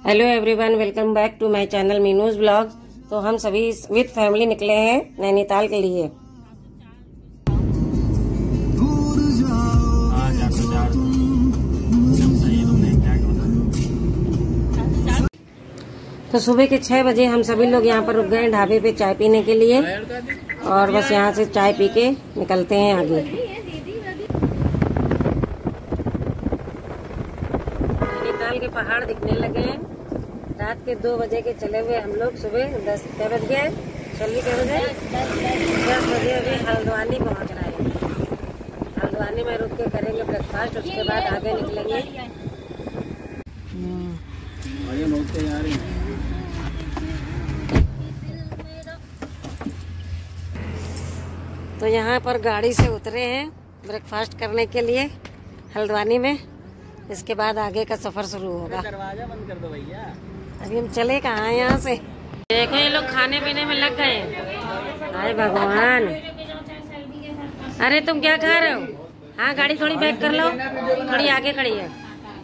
Hello everyone, welcome back to my channel Meenu's blog. तो हम सभी विद फैमिली निकले हैं नैनीताल के लिए। तो सुबह के 6 बजे हम सभी लोग यहाँ पर रुक गए ढाबे पे चाय पीने के लिए, और बस यहाँ से चाय पी के निकलते हैं आगे। नैनीताल के पहाड़ दिखने लगे हैं। रात के 2 बजे के चले हुए हम लोग सुबह 10 बज गए, चलिए 10 बजे अभी हल्द्वानी पहुँच रहे हैं। हल्द्वानी में रुक के करेंगे ब्रेकफास्ट, उसके बाद आगे निकलेंगे। तो यहाँ पर गाड़ी से उतरे हैं ब्रेकफास्ट करने के लिए हल्द्वानी में। इसके बाद आगे का सफर शुरू होगा। दरवाजा बंद कर दो भैया। अभी हम चले कहाँ हैं यहाँ से। देखो ये लोग खाने पीने में लग गए। हाय भगवान, अरे तुम क्या खा रहे हो? हाँ गाड़ी थोड़ी बैक कर लो, थोड़ी आगे खड़ी है।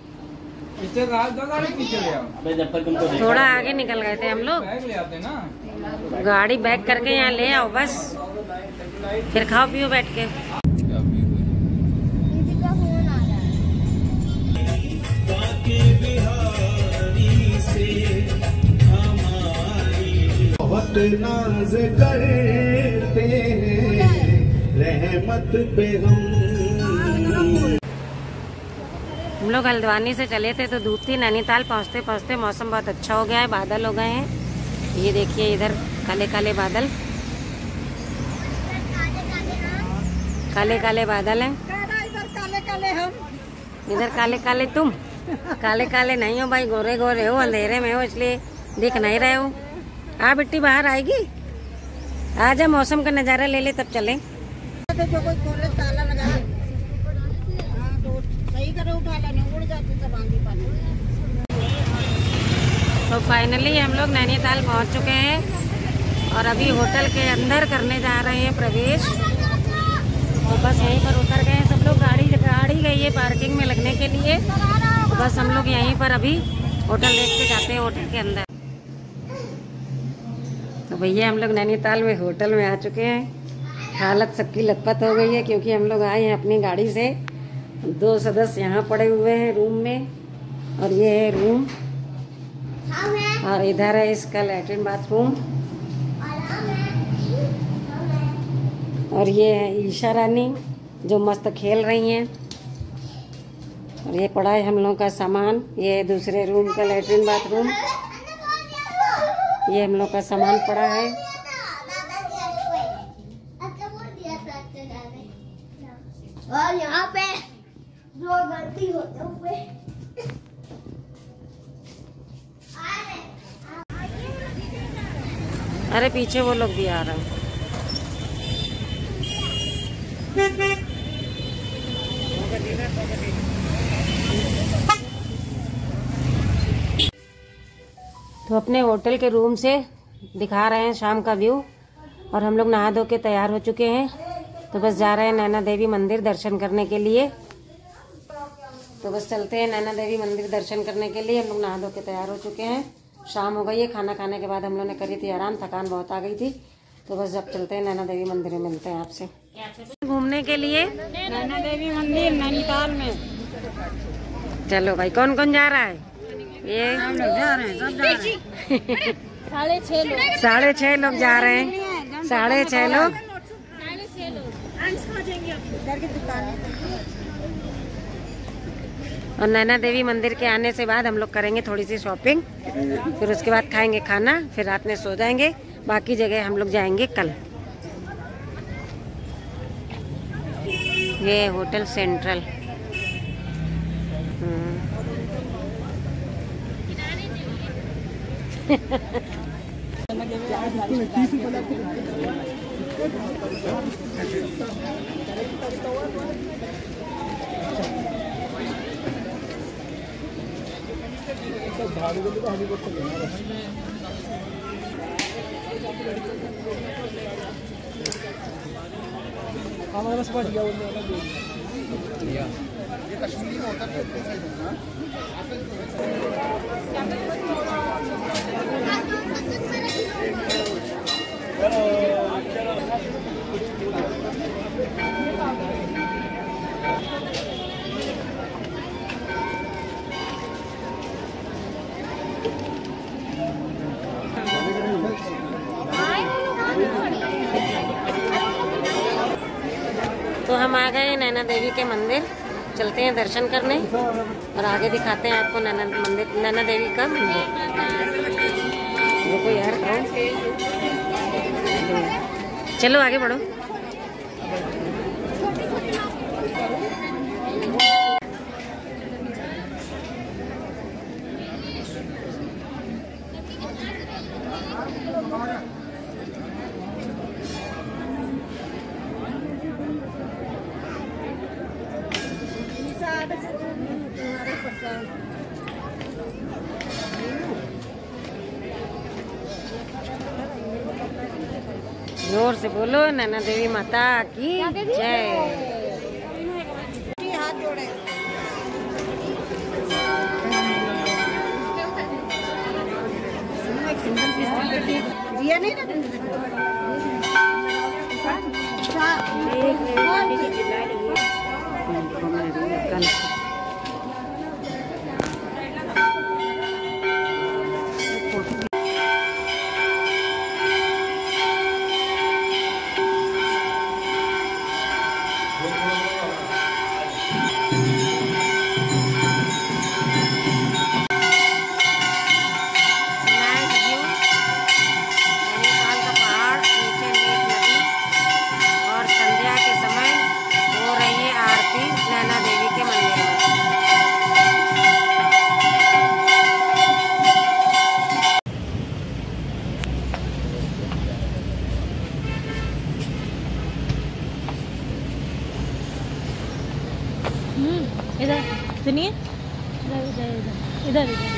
थोड़ा आगे निकल गए थे हम लोग। गाड़ी बैक करके यहाँ ले आओ बस, फिर खाओ पियो बैठ के। बहुत नाज करते हैं रहमत पे हम लोग हल्द्वानी से चले थे तो धूप थी। नैनीताल पहुँचते पहुँचते मौसम बहुत अच्छा हो गया है, बादल हो गए हैं। ये देखिए इधर काले काले बादल, काले काले बादल हैं। काले काले हम, इधर काले काले तुम। काले काले नहीं हो भाई, गोरे गोरे हो, अंधेरे में हो इसलिए दिख नहीं रहे हो। आ बिट्टी बाहर आएगी, आजा मौसम का नजारा ले ले तब चलें। जो कोई खोले ताला लगा दे। हाँ तो सही करो, उठा लेने उड़ जाती सब आंधी पानी। तो फाइनली हम लोग नैनीताल पहुंच चुके हैं और अभी होटल के अंदर करने जा रहे हैं प्रवेश। तो बस यहीं पर उतर गए सब लोग। गाड़ी गई है पार्किंग में लगने के लिए। तो बस हम लोग यहीं पर अभी होटल देख के जाते हैं होटल के अंदर। तो भैया हम लोग नैनीताल में होटल में आ चुके हैं। हालत सबकी लथपथ हो गई है क्योंकि हम लोग आए हैं अपनी गाड़ी से। 2 सदस्य यहाँ पड़े हुए हैं रूम में, और ये है रूम, और इधर है इसका लैट्रिन बाथरूम, और ये है ईशा रानी जो मस्त खेल रही हैं। और ये पड़ा है हम लोगों का सामान। ये है दूसरे रूम का लैट्रिन बाथरूम, ये हम लोग का सामान पड़ा है। और यहाँ पे जो गलती होती है अरे पीछे वो लोग भी आ रहे हैं। तो अपने होटल के रूम से दिखा रहे हैं शाम का व्यू, और हम लोग नहा धो के तैयार हो चुके हैं। तो बस जा रहे हैं नैना देवी मंदिर दर्शन करने के लिए। तो बस चलते हैं नैना देवी मंदिर दर्शन करने के लिए। हम लोग नहा धो के तैयार हो चुके हैं। शाम हो गई है, खाना खाने के बाद हम लोग ने करी थी आराम, थकान बहुत आ गई थी। तो बस जब चलते हैं नैना देवी मंदिर में मिलते हैं आपसे घूमने के लिए। नैना देवी मंदिर नैनीताल में। चलो भाई, कौन कौन जा रहा है? ये हम लोग जा रहे हैं, सब जा रहे हैं। 6.5 लोग, 6.5 लोग जा रहे हैं। 6.5 लोग। इधर की दुकान। और नैना देवी मंदिर के आने से बाद हम लोग करेंगे थोड़ी सी शॉपिंग, फिर उसके बाद खाएंगे खाना, फिर रात में सो जाएंगे। बाकी जगह हम लोग जाएंगे कल। ये होटल सेंट्रल। हमारे पास पहुंच गया ये कश्मीरी में होता है। तो हम आ गए नैना देवी के मंदिर, चलते हैं दर्शन करने और आगे दिखाते हैं आपको नैना देवी का मंदिर। रुको यार, चलो आगे बढ़ो। जोर से बोलो, नैना देवी माता की जय। हाथ जोड़े। दिया नहीं ना इधर सुनिए, इधर इधर इधर इधर।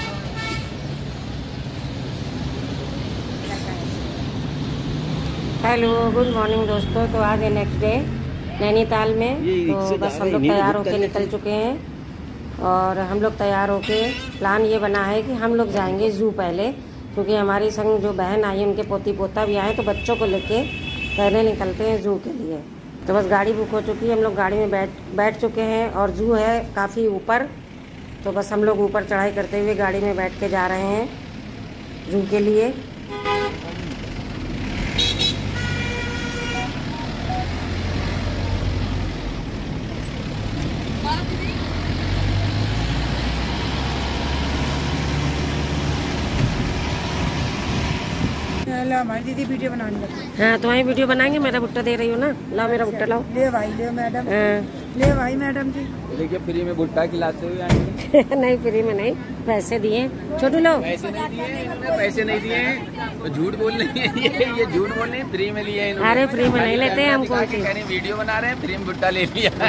हेलो, गुड मॉर्निंग दोस्तों। तो आज है नेक्स्ट डे नैनीताल में। तो बस हम लोग तैयार होके निकल चुके हैं और हम लोग तैयार होके प्लान ये बना है कि हम लोग जाएंगे जू पहले, क्योंकि हमारी संग जो बहन आई उनके पोती पोता भी आए, तो बच्चों को लेके पहले निकलते हैं जू के लिए। तो बस गाड़ी बुक हो चुकी है, हम लोग गाड़ी में बैठ चुके हैं और जू है काफ़ी ऊपर। तो बस हम लोग ऊपर चढ़ाई करते हुए गाड़ी में बैठ के जा रहे हैं जू के लिए। हमारी दीदी वीडियो बनाने लगी। हाँ, तुम्हारी वीडियो बनाएंगे। मेरा भुट्टा दे रही हो ना, लाओ मेरा भुट्टा लाओ। ले भाई ले मैडम। ले भाई मैडम जी। देखिए फ्री में भुट्टा खिलाते हुए आएंगे। नहीं, फ्री में नहीं, पैसे दिए। छोटू लो। पैसे नहीं दिए इन्होंने, पैसे नहीं दिए तो झूठ बोल रही है ये झूठ बोल रही है। फ्री में लिया इन्होंने। अरे फ्री में नहीं लेते हम। वीडियो बना रहे हैं, फ्री में भुट्टा ले लिया।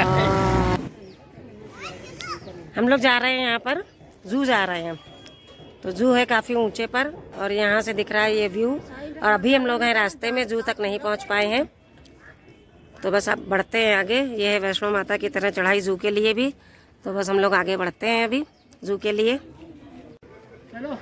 हम लोग जा रहे हैं, यहाँ पर जू जा रहे हैं। तो जू है काफी ऊंचे पर और यहाँ से दिख रहा है ये व्यू। और अभी हम लोग हैं रास्ते में, जू तक नहीं पहुँच पाए हैं। तो बस अब बढ़ते हैं आगे। ये है वैष्णो माता की तरह चढ़ाई जू के लिए भी। तो बस हम लोग आगे बढ़ते हैं अभी जू के लिए। चलो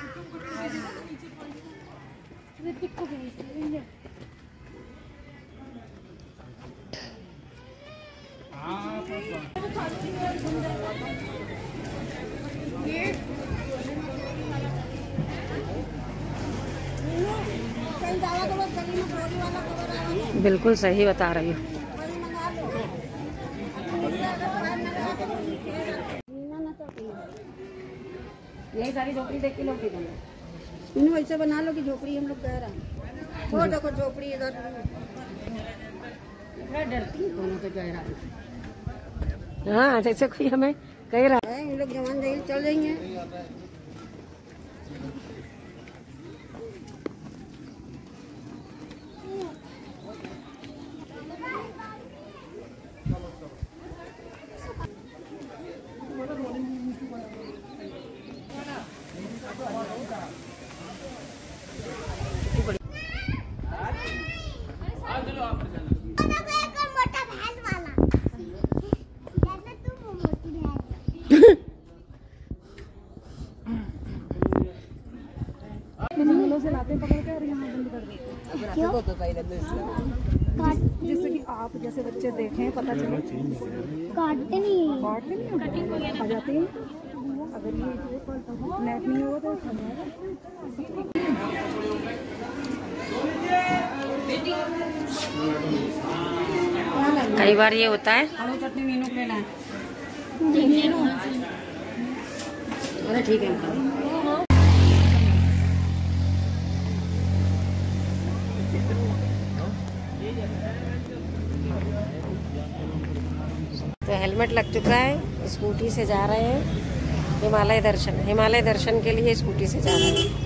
बिल्कुल सही बता रही हूँ। यही सारी झोपड़ी देख के लोग इन वैसे बना लो कि झोपड़ी हम लोग कह रहे हैं। वो देखो झोपड़ी इधर। डरती है दोनों से कह रहा। हाँ, जैसे कोई हमें कह रहा है। हम लोग जवान जेल चल जाएंगे। जैसे कि आप जैसे बच्चे देखें, पता चले। काटते नहीं काटते नहीं आ जाते हैं। कई बार ये होता है। चटनी मीनू के लेना है। अरे ठीक है। तो हेलमेट लग चुका है, स्कूटी से जा रहे हैं हिमालय दर्शन के लिए स्कूटी से जा रहे हैं।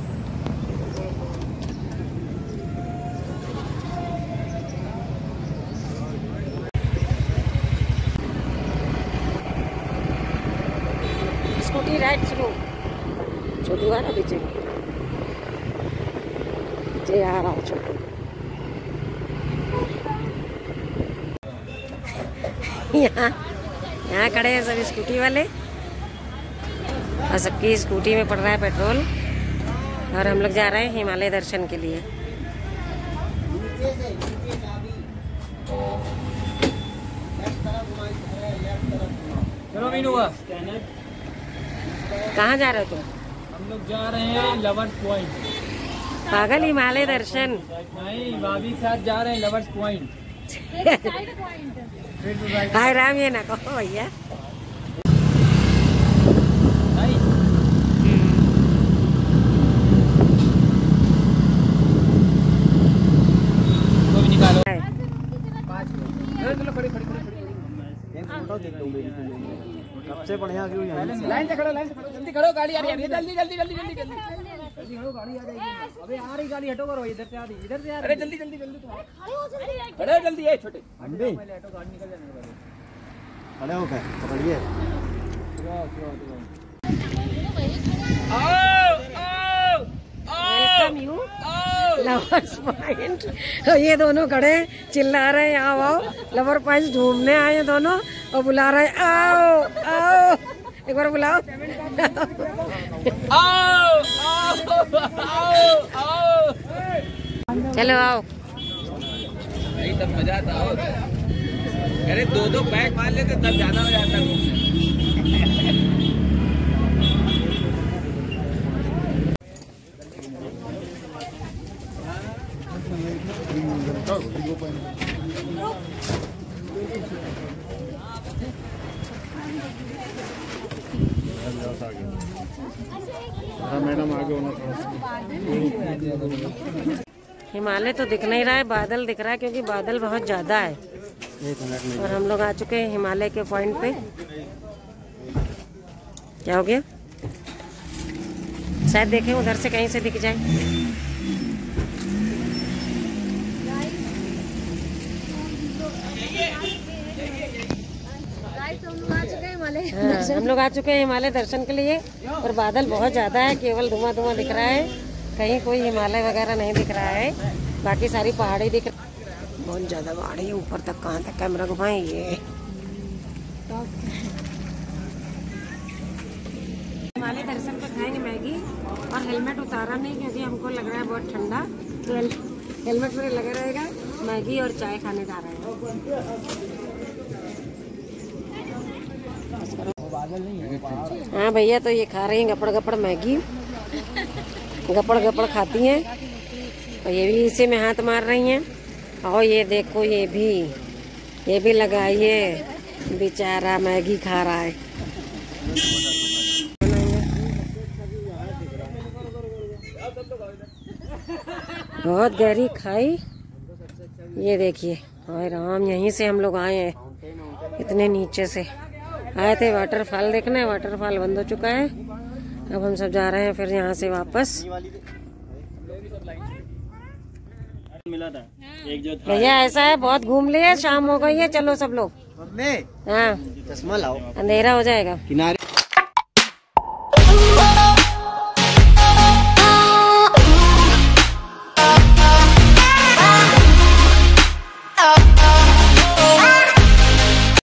स्कूटी राइट शुरू। छोटू आ रहा पीछे आ रहा छोटू। यहाँ खड़े हैं सब स्कूटी वाले और सबकी स्कूटी में पड़ रहा है पेट्रोल और हम लोग जा रहे हैं हिमालय दर्शन के लिए। चलो मीनू, कहाँ जा रहे हो तुम? हम लोग जा रहे हैं लवर्स पॉइंट। पागल, हिमालय दर्शन नहीं, भाभी के साथ जा रहे हैं लवर्स पॉइंट। हाय राम, ये ना कहो भैया। निकालो। सबसे बढ़िया व्यू यहाँ से। लाइन से खड़ो, जल्दी खड़ो, गाड़ी आ रही है, जल्दी खड़ो, गाड़ी आ जाएगी। अबे आ रही गाड़ी, हटो करो, इधर से आ रही, इधर से आ रही। अरे जल्दी खड़े जल्दी, ये छोटे पहले हटो, गाड़ी निकल जाने वाली। खड़े हो गए, पकड़िए। Welcome you lovers point. ये दोनों खड़े चिल्ला रहे हैं आओ आओ। लवर पॉइंट घूमने आए हैं दोनों और बुला रहे हैं आओ आओ। एक बार बुलाओ। आओ आओ आओ। चलो आओ। नहीं तब मजा आता। अरे दो बैग मार लेते तब ज्यादा हो जाता। मैडम आगे होना थोड़ा। हिमालय तो दिख नहीं रहा है, बादल दिख रहा है क्योंकि बादल बहुत ज्यादा है। और हम लोग आ चुके हैं हिमालय के पॉइंट पे। क्या हो गया? शायद देखें उधर से कहीं से दिख जाए। हम लोग आ चुके हैं हिमालय दर्शन के लिए और बादल बहुत ज्यादा है, केवल धुआं धुआं दिख रहा है, कहीं कोई हिमालय वगैरह नहीं दिख रहा है। बाकी सारी पहाड़ी दिख रही, बहुत ज्यादा पहाड़ी है ऊपर तक। कहाँ तक कैमरा घुमाएं? ये हिमालय दर्शन पे खाएंगे मैगी और हेलमेट उतारा नहीं क्योंकि हमको लग रहा है बहुत ठंडा, तो हेलमेट में लगा रहेगा। मैगी और चाय खाने जा रहे हैं। हाँ भैया, तो ये खा रही हैं गपड़ गपड़ मैगी, गपड़ गपड़ खाती हैं और ये भी इसी में हाथ मार रही हैं। और ये देखो, ये भी लगाइए, बेचारा मैगी खा रहा है। बहुत गहरी खाई, ये देखिए। हाय राम, यहीं से हम लोग आए हैं, इतने नीचे से आए थे वाटरफॉल देखने। वाटरफॉल बंद हो चुका है, अब हम सब जा रहे हैं फिर यहाँ से वापस। भैया ऐसा है, बहुत घूम लिए, शाम हो गई है, चलो सब लोग। हाँ, चश्मा लाओ, अंधेरा हो जाएगा। किनारे